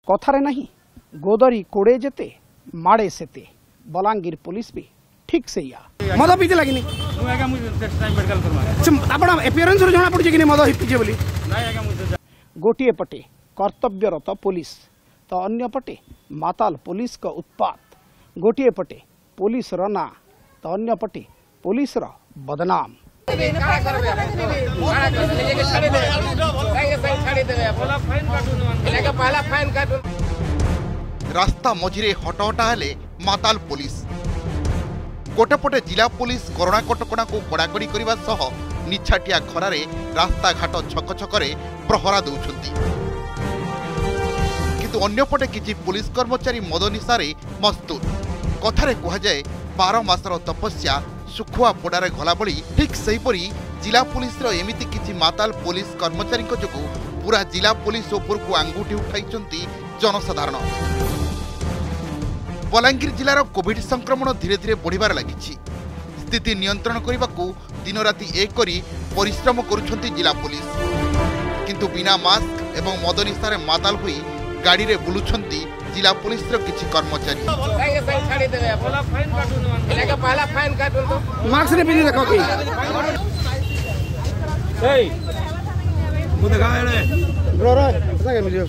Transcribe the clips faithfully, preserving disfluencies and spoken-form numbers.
कथारे नहीं गोदरी कोड़े जेते माड़े सेते बलांगीर पुलिस भी ठीक से या मद पीते लगिनी आपण एपियरेंस रो जणा पड़जे कि मद पीजे बोली गोटिए पटे कर्तव्यरत पुलिस तो अन्य पटे माताल पुलिस का उत्पात गोटिए पटे पुलिस रो ना तो अन्य पटे पुलिस रो बदनाम रास्ता मझिरे हटहटा हेले माताल पुलिस गोटेपटे जिला पुलिस कोरोना कटकणा को कड़ाकड़ी करने सह निछाटिया खरारे रास्ता घाट छक छकरे प्रहरा दौरान किंतु अन्यपटे किछि पुलिस कर्मचारी मद निशारे मस्तूर कथारे कहुए बार मासर तपस्या सुखुआ पोड़ारे गला बड़ी ठीक सेहीपरि जिला पुलिस रो एमिति किछि माताल पुलिस कर्मचारी जोगु पूरा जिला पुलिस उपर को आंगुठी उठाई जनसाधारण। बलांगीर जिलार कोविड संक्रमण धीरे धीरे बढ़िबार लागिछि स्थिति नियंत्रण करने को दिन राति एक करी परिश्रम करुछंती जिला पुलिस किंतु बिना मास्क एवं मद निशारे माताल हुई गाड़ी रे बुलुछंती जिला पुलिस रो किछि कर्मचारी मास्क रे पिनी देखो की एई मु देखा एने ब्रो रे पता मिलियो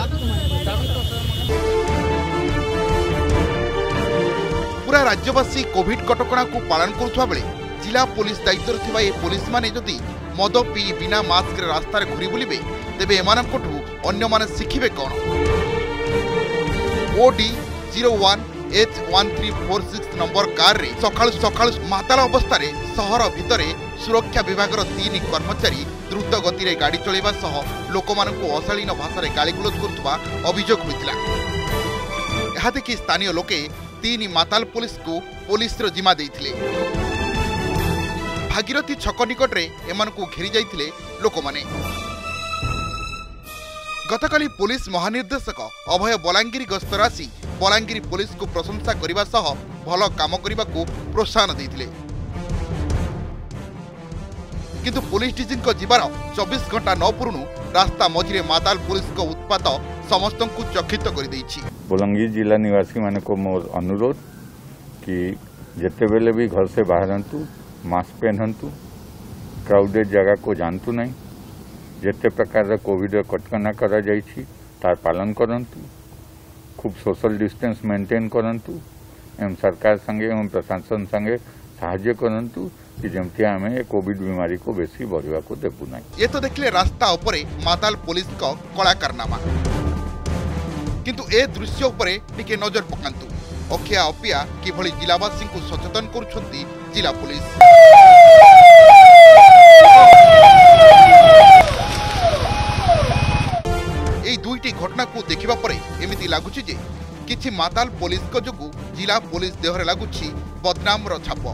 पूरा राज्यवासी कोविड कटकणा को पालन करुवा बेले जिला पुलिस दायित्व थिबा ए पुलिस माने जदि मद पी बिना मास्क रे रास्ता रे घुरी बुलिबे तेबे एमानकठू अन्य माने शिखिबे कोन। OD zero one H one three four six number car रे सकाळ सकाळ माताल अवस्था रे सहर भितरे सुरक्षा विभाग तीन कर्मचारी द्रुत गति रे गाड़ी चलेबा सह लोकमानंकु अशालीन भाषा रे गालीगुलोज करथुवा अभियोग होइतिला। एहा देखि स्थानीय लोके तीन माताल पुलिस को पुलिस रो जिम्मा देइथिले। भागीरथी छक निकट रे एमानकु घेरी जाइथिले लोकमाने। गतकाली पुलिस महानिर्देशक अभय बलांगीर गस्तर आसी बलांगीर पुलिस को प्रशंसा करने सह भल काम करने को प्रोत्साहन देते किंतु पुलिस डीजी जीवार चौबीस घंटा न पुरुणु रास्ता मझिरे माताल पुलिस को उत्पात समस्त को चकित कर देइछि। बलांगीर जिला निवासी मान को मोर अनुरोध कि जिते बेले भी घर से बाहरंतु मास्क पहनतु क्राउडेड जगह को जानतु नहीं जिते प्रकार कोविड कटकणा करा जाइछि तार पालन करंतु खूब सोशल डिस्टेंस मेंटेन करंतु एवं सरकार संगे एवं प्रशासन संगे साहाय्य करंतु कि जमती आमे कोविड बीमारी को बेसी बढ़िया को देबु नहीं। ये तो देखले रास्ता उपरे माताल पुलिस को कला कारनामा किंतु ए दृश्य उपरे टिके नजर पकांतु अखिया अपिया किभली जिलावासी को सचेतन करुछंती जिला पुलिस। এই দুইটি ঘটনাକୁ ଦେଖିବା ପରେ ଏମିତି ଲାଗୁଛି ଯେ କିଛି ମାତାଲ ପୋଲିସଙ୍କ ଯୋଗୁଁ ଜିଲ୍ଲା ପୋଲିସ ଦେହରେ ଲାଗୁଛି ବଦନାମର ଛାପ।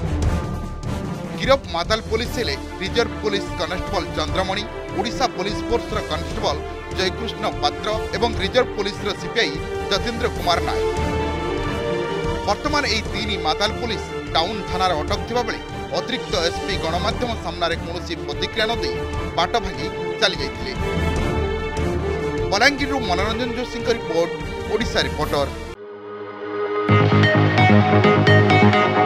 गिरफ माताल पुलिस हेले reserve police constable Chandramani, Odisha police फोर्सर कनेस्टेबल जयकृष्ण पात्र एवं reserve police CPI Jatendra Kumar Nayak. वर्तमान यह तीन माताल पुलिस टाउन थानार अटक थिबा बेले अतिरिक्त एसपी गणमाध्यम सामने कौनसी प्रतिक्रिया न दे बाट भांगी चली जाइथिले। बलांगीर मनोरंजन जोशी रिपोर्ट, ओडिशा रिपोर्टर।